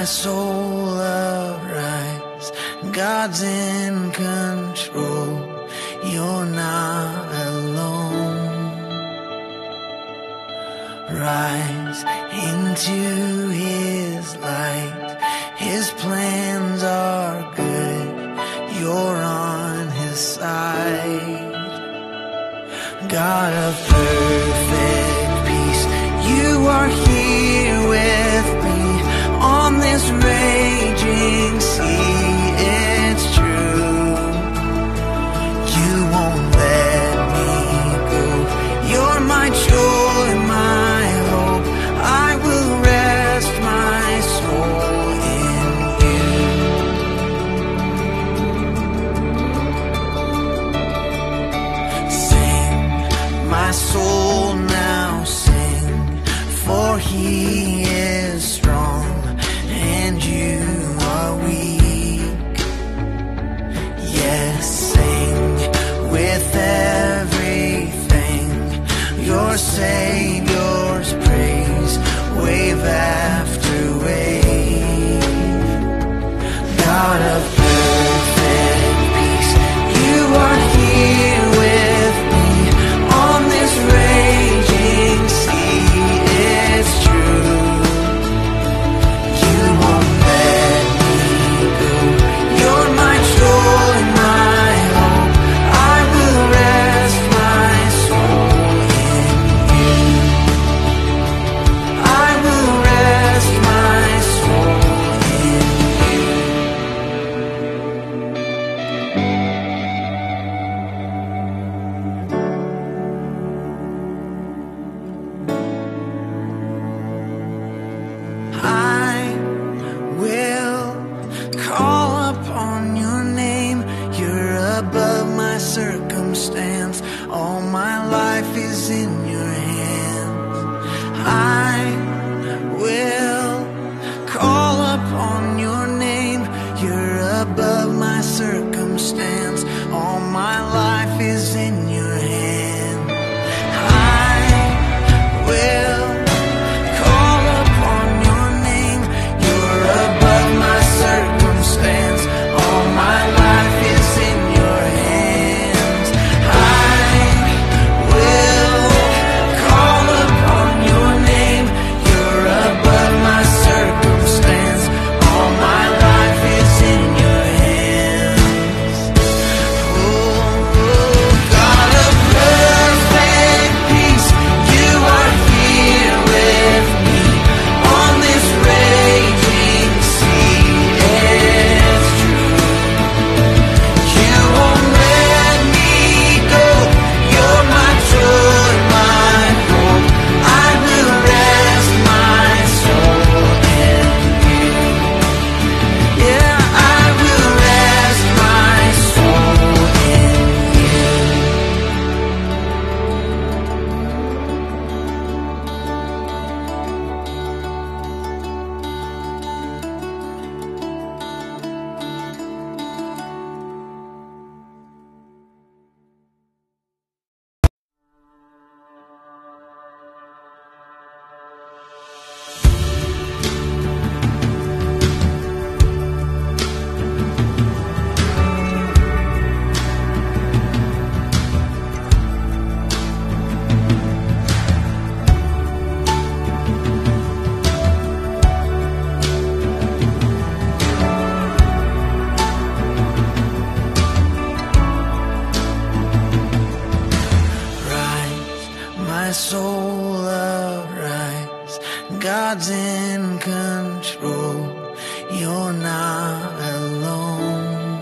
my soul arise. God's in control. You're not alone. Rise into His light. His plans are good. You're on His side. God of perfect peace, You are here with me on this raging sea. It's true, You won't let me go. You're my joy, my hope. I will rest my soul in You. Sing, my soul now sing, for He is strong and you are weak. Yes, sing with everything, your Savior's praise, wave after wave. God of perfect peace, You are here with me on this raging sea. It's true, You won't let me go. You're my joy, my hope. I will rest my soul in You. I will rest my soul in You. I will call upon Your name. You're above my circumstance. All my life is in Your hands. I will call upon Your name. You're above my circumstance. All my life is in Your hands. I will call upon Your name. You're above my circumstance. All my life is in Your hands. I will call upon Your name. You're above my circumstance. All my life is in Your hands. Oh, God of perfect peace, You are here with me on this raging sea. It's true, You won't let me go. You're my joy, my hope. I will rest my soul in You. Yeah, I will rest my soul in You. Rise, my soul arise. God's in control. You're not alone.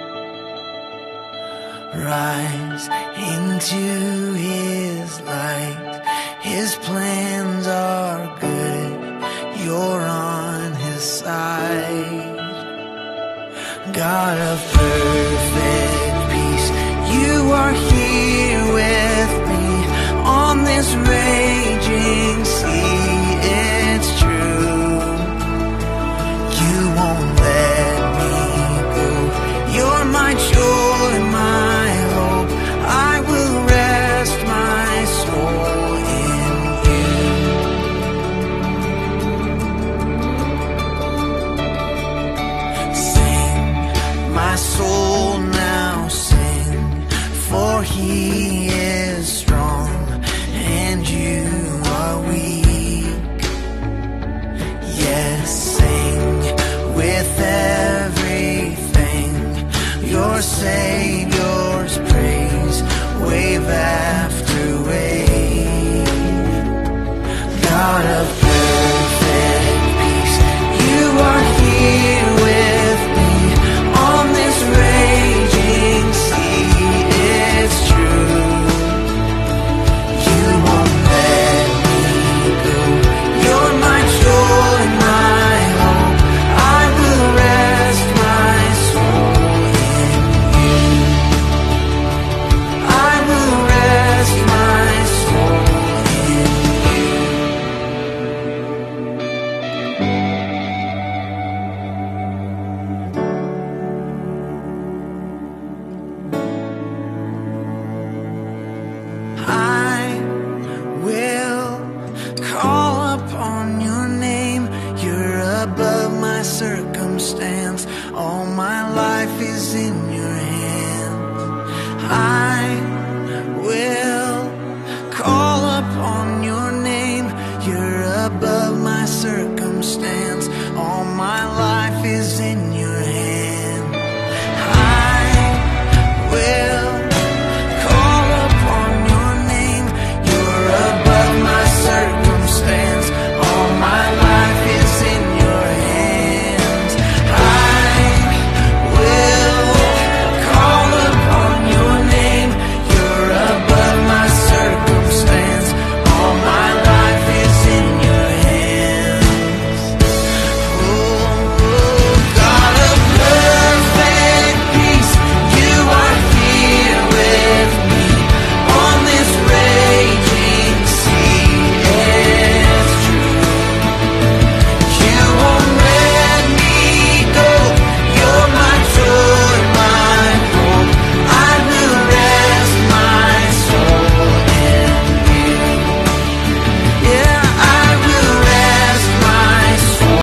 Rise into His light. His plans are good. You're on His side. God of perfect peace, You are here with me on this raging sea. It's true, You won't let me go. You're my joy, my hope. I will rest my soul in You. Savior's praise, wave after wave. God of perfect peace, you are here with me on this raging sea. It's true, you won't let me go. You're my joy, my hope. I will rest my soul in you. I will rest my soul in you. I will call upon your name. You're above my circumstance. All my life is in your hands.